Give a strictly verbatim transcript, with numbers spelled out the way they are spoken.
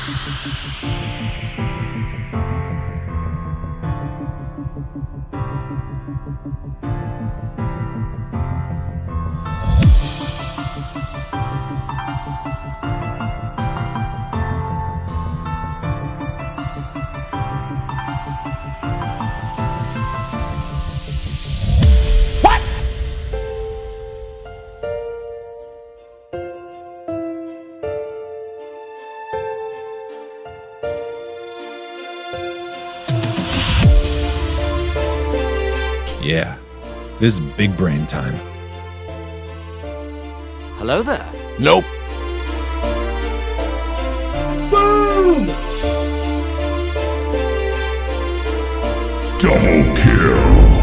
Yeah, this is big brain time. Hello there. Nope. Boom! Double kill.